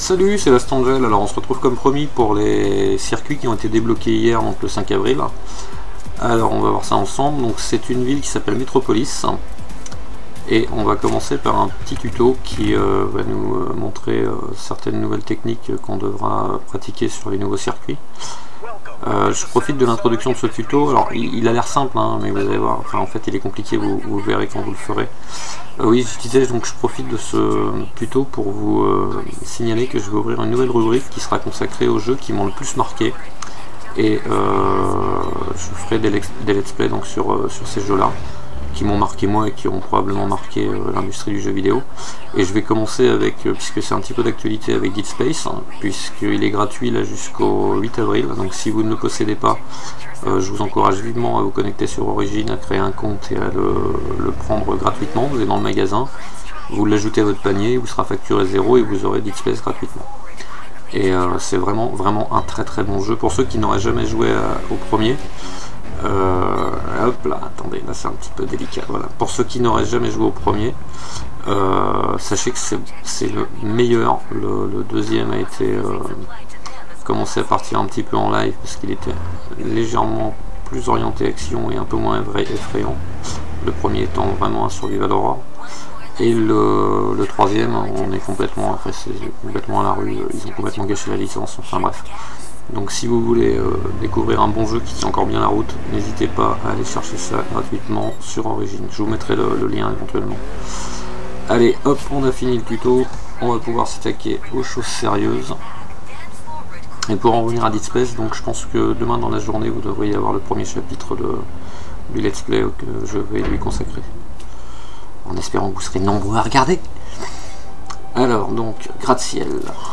Salut, c'est Last Angel. Alors on se retrouve comme promis pour les circuits qui ont été débloqués hier, donc le 5 avril. Alors on va voir ça ensemble. Donc c'est une ville qui s'appelle Metropolis. Et on va commencer par un petit tuto qui va nous montrer certaines nouvelles techniques qu'on devra pratiquer sur les nouveaux circuits. Je profite de l'introduction de ce tuto. Alors il a l'air simple, hein, mais vous allez voir, enfin en fait il est compliqué, vous verrez quand vous le ferez. Oui, je disais, donc je profite de ce tuto pour vous signaler que je vais ouvrir une nouvelle rubrique qui sera consacrée aux jeux qui m'ont le plus marqué. Et je ferai des let's play donc sur ces jeux-là, qui m'ont marqué moi et qui ont probablement marqué l'industrie du jeu vidéo. Et je vais commencer avec, puisque c'est un petit peu d'actualité, avec Dead Space, hein, puisqu'il est gratuit là jusqu'au 8 avril, donc si vous ne le possédez pas, je vous encourage vivement à vous connecter sur Origin, à créer un compte et à le prendre gratuitement. Vous êtes dans le magasin, vous l'ajoutez à votre panier, il vous sera facturé 0 et vous aurez Dead Space gratuitement. Et c'est vraiment un très bon jeu pour ceux qui n'auraient jamais joué au premier. Hop là, attendez, là c'est un petit peu délicat. Voilà. Pour ceux qui n'auraient jamais joué au premier, sachez que c'est le meilleur. Le deuxième a été commencé à partir un petit peu en live parce qu'il était légèrement plus orienté action et un peu moins effrayant. Le premier étant vraiment un survival horror. Et le troisième, on est complètement, après c'est complètement à la rue, ils ont complètement gâché la licence, enfin bref. Donc si vous voulez découvrir un bon jeu qui tient encore bien la route, n'hésitez pas à aller chercher ça gratuitement sur Origin. Je vous mettrai le lien éventuellement. Allez, hop, on a fini le tuto, on va pouvoir s'attaquer aux choses sérieuses. Et pour en revenir à Dead Space, donc je pense que demain dans la journée, vous devriez avoir le premier chapitre du let's play que je vais lui consacrer. En espérant que vous serez nombreux à regarder. Alors, donc, gratte-ciel.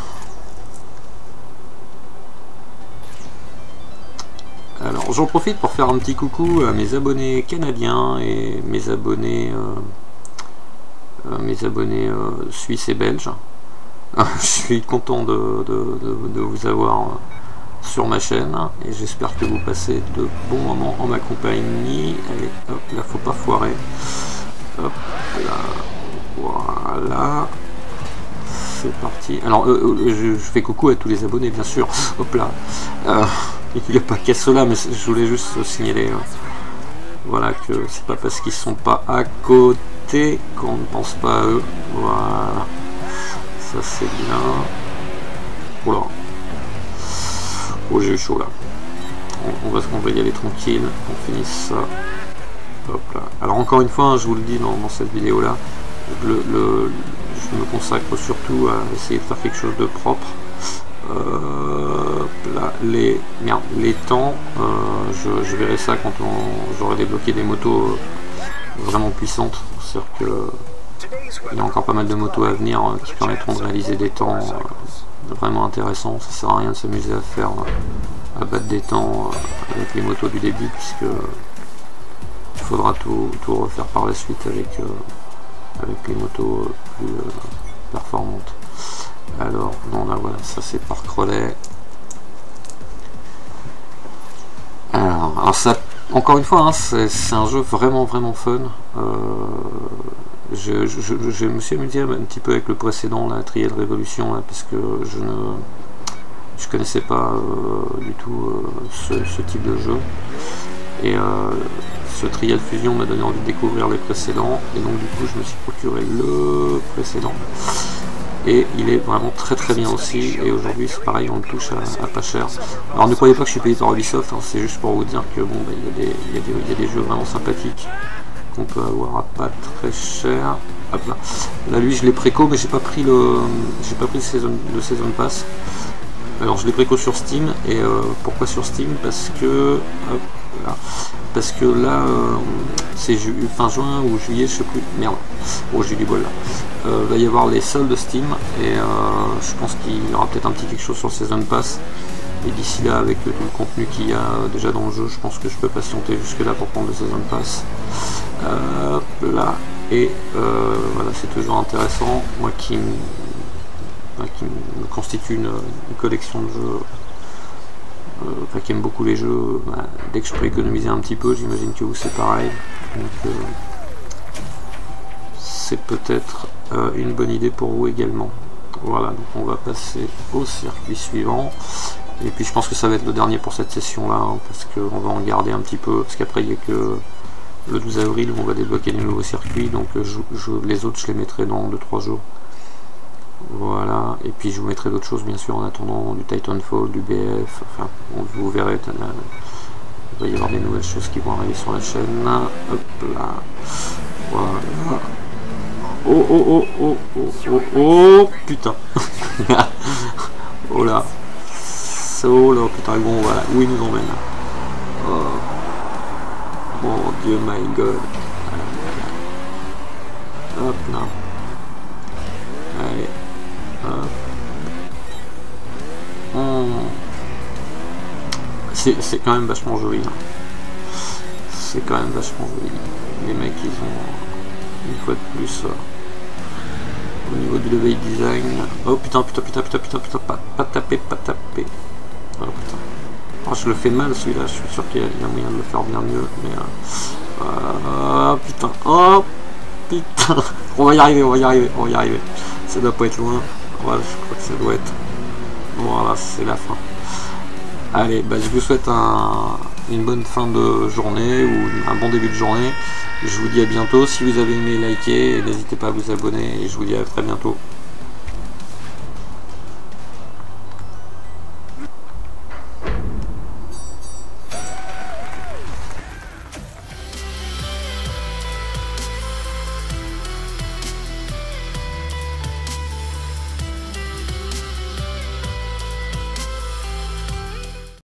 Alors, j'en profite pour faire un petit coucou à mes abonnés canadiens et mes abonnés suisses et belges. Je suis content de vous avoir sur ma chaîne et j'espère que vous passez de bons moments en ma compagnie. Allez, hop, là, faut pas foirer. Hop là, voilà, c'est parti. Alors je fais coucou à tous les abonnés bien sûr. Hop là, il n'y a pas qu'à cela, mais je voulais juste signaler voilà, que c'est pas parce qu'ils sont pas à côté qu'on ne pense pas à eux. Voilà, ça c'est bien. Oula, oh j'ai eu chaud là. On va y aller tranquille, on finisse ça. Hop là. Alors encore une fois, hein, je vous le dis dans cette vidéo là, je me consacre surtout à essayer de faire quelque chose de propre. Là, les temps, je verrai ça quand j'aurai débloqué des motos vraiment puissantes. C'est-à-dire qu'il y a encore pas mal de motos à venir qui permettront de réaliser des temps vraiment intéressants. Ça sert à rien de s'amuser à battre des temps avec les motos du début, puisque il faudra tout refaire par la suite avec les motos plus performantes. Alors, non, là voilà, ça c'est Park Relay. Alors ça, encore une fois, hein, c'est un jeu vraiment fun. Je me suis amusé un petit peu avec le précédent, la Trial Revolution, là, parce que je connaissais pas du tout ce type de jeu. Et ce Trial Fusion m'a donné envie de découvrir les précédents, et donc du coup je me suis procuré le précédent, et il est vraiment très bien aussi. Et aujourd'hui c'est pareil, on le touche à pas cher. Alors ne croyez pas que je suis payé par Ubisoft, hein, c'est juste pour vous dire que bon, bah, il y a des jeux vraiment sympathiques qu'on peut avoir à pas très cher. Hop là. Là lui je l'ai préco, mais j'ai pas pris le Season Pass. Alors je l'ai préco sur Steam, et pourquoi sur Steam? Parce que hop, là. Parce que là, c'est fin juin ou juillet, je sais plus. Merde, oh j'ai du bol là. Va y avoir les soldes de Steam, et je pense qu'il y aura peut-être un petit quelque chose sur le Season Pass. Et d'ici là, avec tout le contenu qu'il y a déjà dans le jeu, je pense que je peux patienter jusque là pour prendre le Season Pass. Hop là, et voilà, c'est toujours intéressant. Moi qui me constitue une collection de jeux. Qui aime beaucoup les jeux, bah, dès que je peux économiser un petit peu, j'imagine que vous c'est pareil, donc c'est peut-être une bonne idée pour vous également. Voilà, donc on va passer au circuit suivant. Et puis je pense que ça va être le dernier pour cette session là, hein, parce qu'on va en garder un petit peu, parce qu'après il n'y a que le 12 avril où on va débloquer les nouveaux circuits, donc les autres je les mettrai dans 2-3 jours. Voilà, et puis je vous mettrai d'autres choses bien sûr en attendant, du Titanfall, du BF, enfin vous verrez, il va y avoir des nouvelles choses qui vont arriver sur la chaîne. Hop là, voilà. Oh oh oh oh oh oh oh putain. Oh là. Oh là putain, bon voilà, où il nous emmène. Oh mon dieu, my god. Hop là. Allez. Hop. C'est quand même vachement joli. Hein. C'est quand même vachement joli. Les mecs ils ont une fois de plus au niveau du level design. Oh putain, pas taper. Oh putain. Oh, je le fais mal celui-là, je suis sûr qu'il y a moyen de le faire bien mieux, mais putain, oh putain, on va y arriver, ça doit pas être loin, voilà, je crois que ça doit être, voilà, c'est la fin. Allez, bah, je vous souhaite une bonne fin de journée, ou un bon début de journée, je vous dis à bientôt, si vous avez aimé, likez, n'hésitez pas à vous abonner, et je vous dis à très bientôt.